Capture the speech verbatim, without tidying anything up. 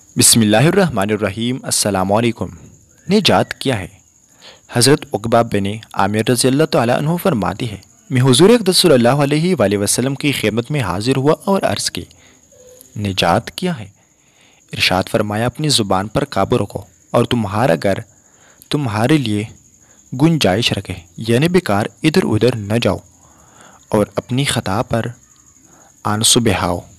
बिस्मिल्लाहिर्रहमानिर्रहीम। अस्सलामुअलैकुम। निजात क्या है? हज़रत उक़बा बिन आमिर रज़ियल्लाहु तआला अन्हु फरमाती है, मैं हुज़ूर अक़दस सल्लल्लाहु अलैहि वसल्लम की खिदमत में हाजिर हुआ और अर्ज़ की, निजात क्या है? इरशाद फरमाया, अपनी ज़ुबान पर काबू रखो और तुम्हारा घर तुम्हारे लिए गुंजाइश रखे, यानी बेकार इधर उधर न जाओ और अपनी ख़ता पर आंसू बहाओ।